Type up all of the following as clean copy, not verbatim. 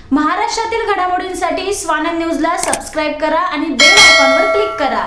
महाराष्ट्रातील घडामोडींसाठी स्वानंद न्यूजला सबस्क्राइब करा आणि बेल आयकॉनवर क्लिक करा।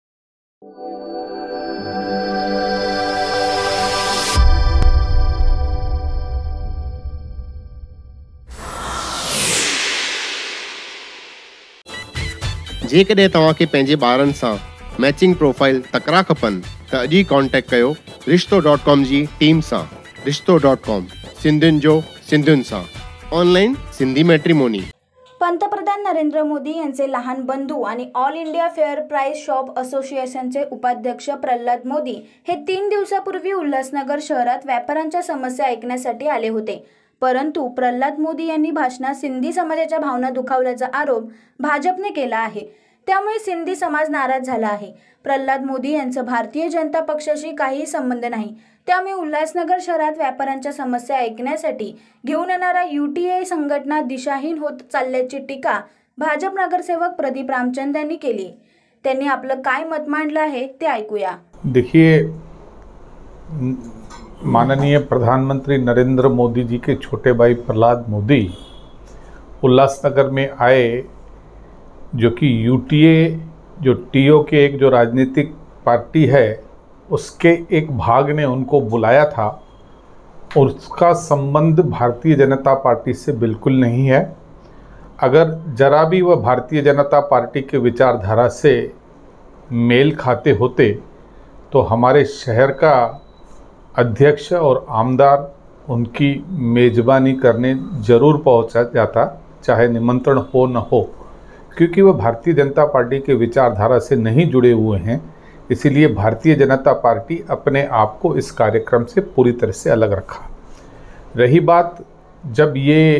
जेकॾहिं तव्हांखे पंहिंजे ॿारनि सां मैचिंग प्रोफाइल तकरा खपनि त अॼु ई कॉन्टेक्ट कयो रिश्तो.com जी टीम सां। रिश्तो.com सिंधियुनि जो सिंधियुनि सां ऑनलाइन सिंधी मैट्रिमोनी। पंतप्रधान नरेंद्र मोदी यांचे लहान बंधू आणि all India fair price shop असोसिएशनचे उपाध्यक्ष प्रल्हाद मोदी हे 3 दिवसापूर्वी उल्हासनगर शहरात व्यापाऱ्यांच्या समस्या ऐकण्यासाठी आले होते। परंतु प्रल्हाद मोदी यांनी भाषणात सिंधी समाजाच्या भावना दुखावल्याचा आरोप भाजपने केला आहे। त्यामुळे सिंधी समाज नाराज झाला आहे। प्रल्हाद मोदी यांचा भारतीय जनता पक्षाशी काही संबंध नाही। त्यामुळे उल्हासनगर शहरात व्यापाऱ्यांच्या समस्या ऐकण्यासाठी घेऊन येणारा UTI संघटना दिशाहीन होत चालल्याची टीका भाजप नगरसेवक प्रदीप रामचंद यांनी केली। त्यांनी आपलं काय मत मांडलं आहे ते ऐकूया। देखिए, माननीय प्रधानमंत्री नरेंद्र मोदी जी के छोटे भाई प्रल्हाद मोदी उल्लासनगर में आए, जो कि UTA जो TO के एक जो राजनीतिक पार्टी है उसके एक भाग ने उनको बुलाया था और उसका संबंध भारतीय जनता पार्टी से बिल्कुल नहीं है। अगर जरा भी वह भारतीय जनता पार्टी के विचारधारा से मेल खाते होते तो हमारे शहर का अध्यक्ष और आमदार उनकी मेज़बानी करने ज़रूर पहुंचा जाता, चाहे निमंत्रण हो न हो, क्योंकि वह भारतीय जनता पार्टी के विचारधारा से नहीं जुड़े हुए हैं। इसीलिए भारतीय जनता पार्टी अपने आप को इस कार्यक्रम से पूरी तरह से अलग रखा। रही बात, जब ये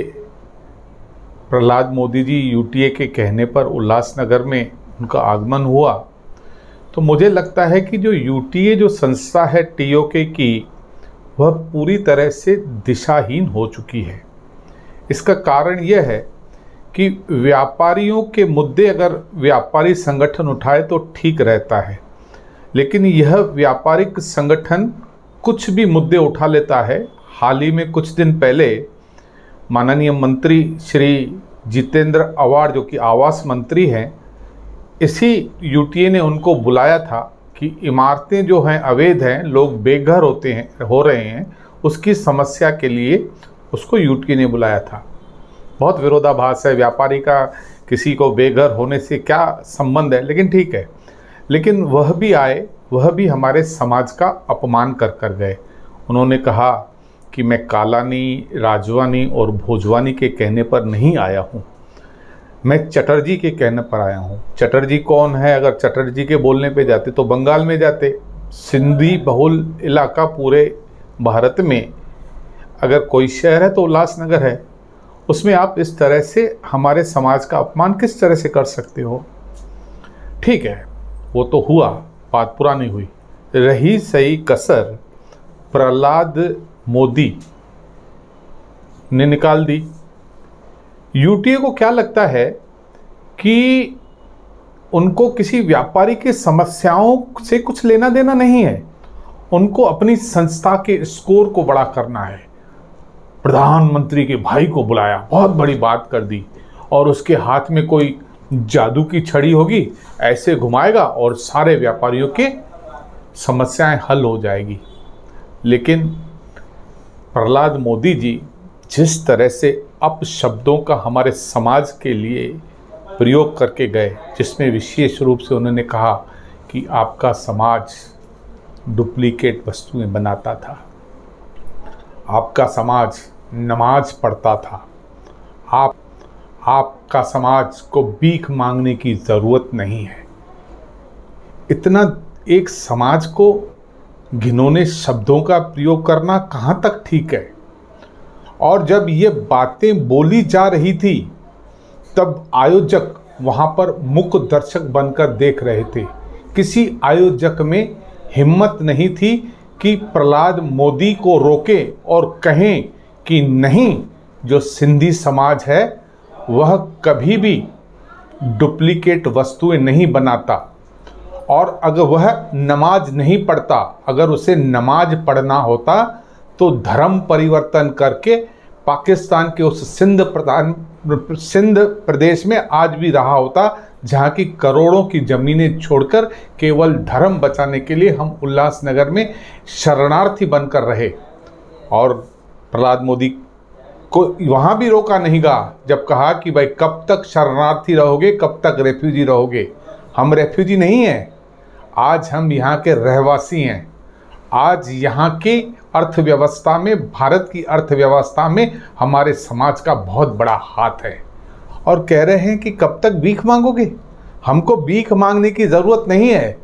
प्रल्हाद मोदी जी UTA के कहने पर उल्लासनगर में उनका आगमन हुआ, तो मुझे लगता है कि जो UTA जो संस्था है TOK की, वह पूरी तरह से दिशाहीन हो चुकी है। इसका कारण यह है कि व्यापारियों के मुद्दे अगर व्यापारी संगठन उठाए तो ठीक रहता है, लेकिन यह व्यापारिक संगठन कुछ भी मुद्दे उठा लेता है। हाल ही में कुछ दिन पहले माननीय मंत्री श्री जितेंद्र आवाड़, जो कि आवास मंत्री हैं, इसी UTA ने उनको बुलाया था कि इमारतें जो हैं अवैध हैं, लोग बेघर हो रहे हैं, उसकी समस्या के लिए उसको UTA ने बुलाया था। बहुत विरोधाभास है, व्यापारी का किसी को बेघर होने से क्या संबंध है, लेकिन ठीक है। लेकिन वह भी आए, वह भी हमारे समाज का अपमान कर गए। उन्होंने कहा कि मैं कालानी, राजवानी और भोजवानी के कहने पर नहीं आया हूँ, मैं चटर्जी के कहने पर आया हूँ। चटर्जी कौन है? अगर चटर्जी के बोलने पे जाते तो बंगाल में जाते। सिंधी बहुल इलाका पूरे भारत में अगर कोई शहर है तो उल्लासनगर है। उसमें आप इस तरह से हमारे समाज का अपमान किस तरह से कर सकते हो? ठीक है, वो तो हुआ, बात पुरानी हुई। रही सही कसर प्रल्हाद मोदी ने निकाल दी। UTA को क्या लगता है कि उनको किसी व्यापारी की समस्याओं से कुछ लेना देना नहीं है, उनको अपनी संस्था के स्कोर को बड़ा करना है। प्रधानमंत्री के भाई को बुलाया, बहुत बड़ी बात कर दी, और उसके हाथ में कोई जादू की छड़ी होगी, ऐसे घुमाएगा और सारे व्यापारियों के समस्याएं हल हो जाएगी। लेकिन प्रल्हाद मोदी जी जिस तरह से अपशब्दों का हमारे समाज के लिए प्रयोग करके गए, जिसमें विशेष रूप से उन्होंने कहा कि आपका समाज डुप्लीकेट वस्तुएं बनाता था, आपका समाज नमाज पढ़ता था, आपका समाज को भीख मांगने की ज़रूरत नहीं है। इतना एक समाज को घिनौने शब्दों का प्रयोग करना कहाँ तक ठीक है? और जब ये बातें बोली जा रही थी तब आयोजक वहाँ पर मुख्य दर्शक बनकर देख रहे थे। किसी आयोजक में हिम्मत नहीं थी कि प्रल्हाद मोदी को रोके और कहें कि नहीं, जो सिंधी समाज है वह कभी भी डुप्लीकेट वस्तुएं नहीं बनाता, और अगर वह नमाज नहीं पढ़ता, अगर उसे नमाज पढ़ना होता तो धर्म परिवर्तन करके पाकिस्तान के उस सिंध सिंध प्रदेश में आज भी रहा होता, जहाँ की करोड़ों की ज़मीनें छोड़कर केवल धर्म बचाने के लिए हम उल्लासनगर में शरणार्थी बनकर रहे। और प्रहलाद मोदी को वहाँ भी रोका नहीं गया जब कहा कि भाई कब तक शरणार्थी रहोगे, कब तक रेफ्यूजी रहोगे। हम रेफ्यूजी नहीं हैं, आज हम यहाँ के रहवासी हैं। आज यहाँ की अर्थव्यवस्था में, भारत की अर्थव्यवस्था में हमारे समाज का बहुत बड़ा हाथ है। और कह रहे हैं कि कब तक भीख मांगोगे। हमको भीख मांगने की ज़रूरत नहीं है।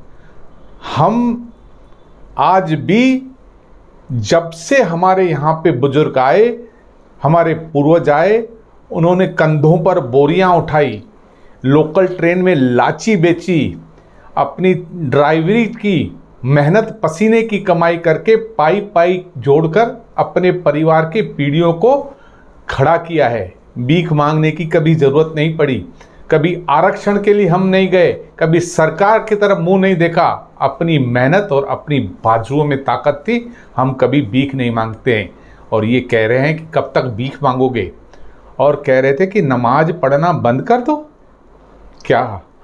हम आज भी, जब से हमारे यहाँ पे बुजुर्ग आए, हमारे पूर्वज आए, उन्होंने कंधों पर बोरियां उठाई, लोकल ट्रेन में लाची बेची, अपनी ड्राइवरी की मेहनत पसीने की कमाई करके पाई पाई जोड़कर अपने परिवार के पीढ़ियों को खड़ा किया है। भीख मांगने की कभी ज़रूरत नहीं पड़ी। कभी आरक्षण के लिए हम नहीं गए, कभी सरकार की तरफ मुंह नहीं देखा। अपनी मेहनत और अपनी बाजुओं में ताकत थी, हम कभी भीख नहीं मांगते हैं। और ये कह रहे हैं कि कब तक भीख मांगोगे। और कह रहे थे कि नमाज पढ़ना बंद कर दो। क्या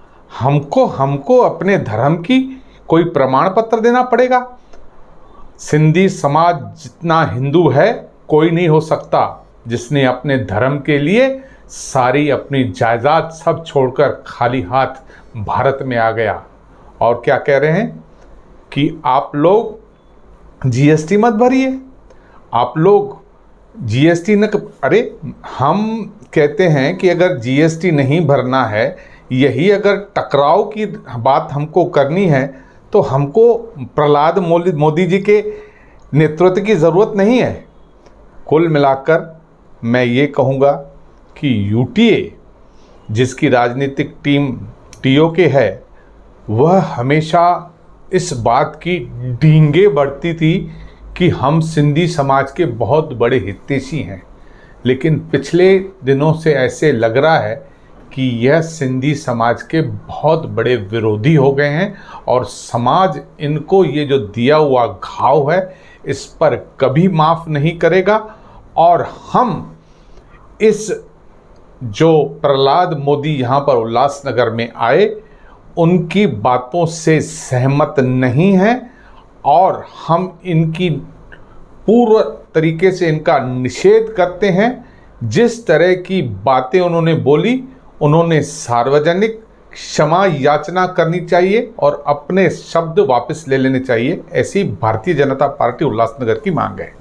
हमको अपने धर्म की कोई प्रमाण पत्र देना पड़ेगा? सिंधी समाज जितना हिंदू है कोई नहीं हो सकता जिसने अपने धर्म के लिए सारी अपनी जायदाद सब छोड़कर खाली हाथ भारत में आ गया। और क्या कह रहे हैं कि आप लोग जीएसटी मत भरिए, आप लोग जीएसटी न। अरे हम कहते हैं कि अगर जीएसटी नहीं भरना है, यही अगर टकराव की बात हमको करनी है, तो हमको प्रहलाद मोदी जी के नेतृत्व की ज़रूरत नहीं है। कुल मिलाकर मैं ये कहूँगा कि यूटीए जिसकी राजनीतिक टीम टीओके है, वह हमेशा इस बात की डींगे बढ़ती थी कि हम सिंधी समाज के बहुत बड़े हितैषी हैं। लेकिन पिछले दिनों से ऐसे लग रहा है कि यह सिंधी समाज के बहुत बड़े विरोधी हो गए हैं और समाज इनको ये जो दिया हुआ घाव है इस पर कभी माफ़ नहीं करेगा। और हम इस जो प्रहलाद मोदी यहाँ पर उल्लासनगर में आए, उनकी बातों से सहमत नहीं हैं और हम इनकी पूर्ण तरीके से इनका निषेध करते हैं। जिस तरह की बातें उन्होंने बोली, उन्होंने सार्वजनिक क्षमा याचना करनी चाहिए और अपने शब्द वापस ले लेने चाहिए। ऐसी भारतीय जनता पार्टी उल्लासनगर की मांग है।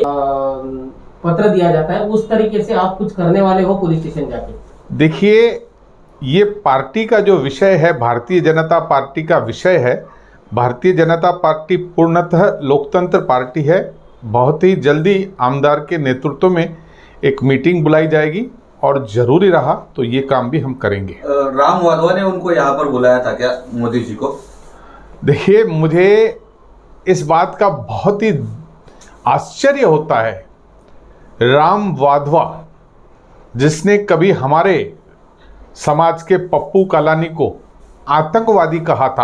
पत्र दिया जाता है, उस तरीके से आप कुछ करने वाले हो पुलिस स्टेशन जाके? देखिए, ये पार्टी का जो विषय है, भारतीय जनता पार्टी का विषय है। भारतीय जनता पार्टी पूर्णतः लोकतंत्र पार्टी है। बहुत ही जल्दी आमदार के नेतृत्व में एक मीटिंग बुलाई जाएगी और जरूरी रहा तो ये काम भी हम करेंगे। राम वाधवा ने उनको यहाँ पर बुलाया था क्या मोदी जी को? देखिए, मुझे इस बात का बहुत ही आश्चर्य होता है। राम वाधवा, जिसने कभी हमारे समाज के पप्पू कालानी को आतंकवादी कहा था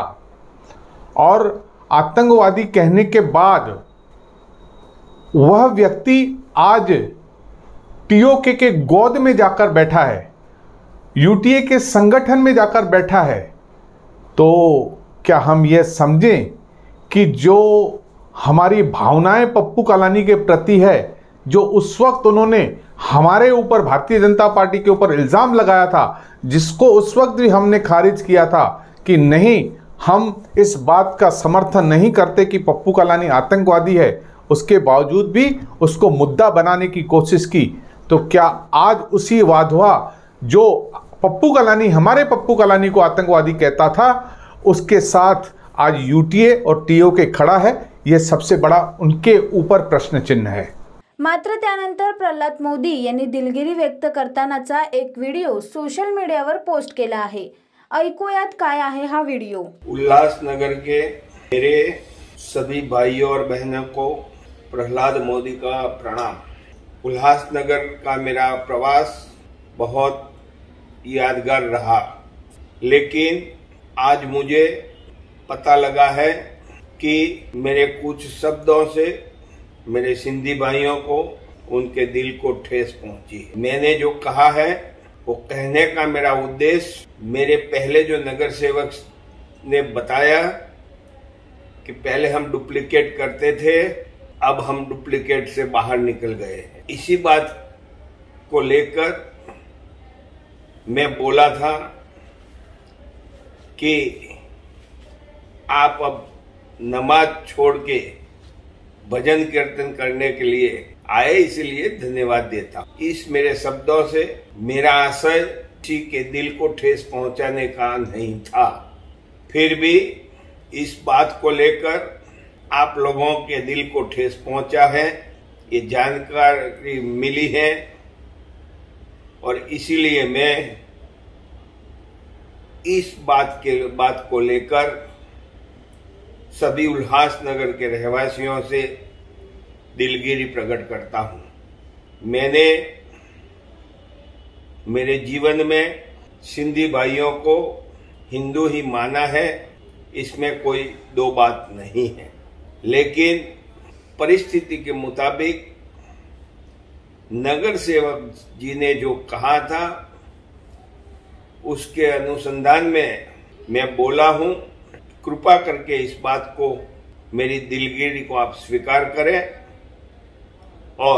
और आतंकवादी कहने के बाद वह व्यक्ति आज टीओके के गोद में जाकर बैठा है, यूटीए के संगठन में जाकर बैठा है, तो क्या हम ये समझें कि जो हमारी भावनाएं पप्पू कालानी के प्रति है, जो उस वक्त उन्होंने हमारे ऊपर, भारतीय जनता पार्टी के ऊपर इल्ज़ाम लगाया था, जिसको उस वक्त भी हमने खारिज किया था कि नहीं, हम इस बात का समर्थन नहीं करते कि पप्पू कालानी आतंकवादी है, उसके बावजूद भी उसको मुद्दा बनाने की कोशिश की। तो क्या आज उसी वाधवा जो पप्पू कालानी, हमारे पप्पू कालानी को आतंकवादी कहता था, उसके साथ आज यूटीए और टीओके खड़ा है? यह सबसे बड़ा उनके ऊपर प्रश्न चिन्ह है। मात्र त्यानंतर प्रल्हाद मोदी यांनी दिलगिरी व्यक्त करतानाचा एक व्हिडिओ सोशल मीडियावर पोस्ट केला आहे। ऐकूयात काय आहे हा व्हिडिओ। उल्लासनगर के मेरे सभी भाइयों और बहनों को प्रहलाद मोदी का प्रणाम। उल्लासनगर का मेरा प्रवास बहुत यादगार रहा, लेकिन आज मुझे पता लगा है कि मेरे कुछ शब्दों से मेरे सिंधी भाइयों को, उनके दिल को ठेस पहुंची। मैंने जो कहा है वो कहने का मेरा उद्देश्य, मेरे पहले जो नगर सेवक ने बताया कि पहले हम डुप्लीकेट करते थे, अब हम डुप्लीकेट से बाहर निकल गए हैं। इसी बात को लेकर मैं बोला था कि आप अब नमाज छोड़ के भजन कीर्तन करने के लिए आए, इसलिए धन्यवाद देता हूं। इस मेरे शब्दों से मेरा आशय किसी के दिल को ठेस पहुंचाने का नहीं था। फिर भी इस बात को लेकर आप लोगों के दिल को ठेस पहुंचा है, ये जानकारी मिली है और इसीलिए मैं इस बात को लेकर सभी उल्लासनगर के रहवासियों से दिलगिरी प्रकट करता हूं। मैंने मेरे जीवन में सिंधी भाइयों को हिंदू ही माना है, इसमें कोई दो बात नहीं है, लेकिन परिस्थिति के मुताबिक नगर सेवक जी ने जो कहा था उसके अनुसंधान में मैं बोला हूं। कृपा करके इस बात को, मेरी दिलगिरी को आप स्वीकार करें और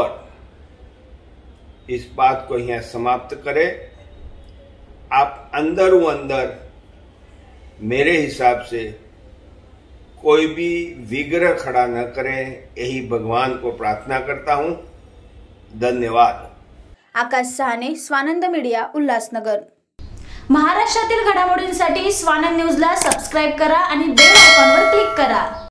इस बात को यहां समाप्त करें। आप अंदर मेरे हिसाब से कोई भी विग्रह खड़ा न करें, यही भगवान को प्रार्थना करता हूं। धन्यवाद। आकाश सहाने, स्वानंद मीडिया, उल्हासनगर। महाराष्ट्रातील घडामोडींसाठी स्वानंद न्यूजला सबस्क्राईब करा आणि बेल आयकॉनवर क्लिक करा।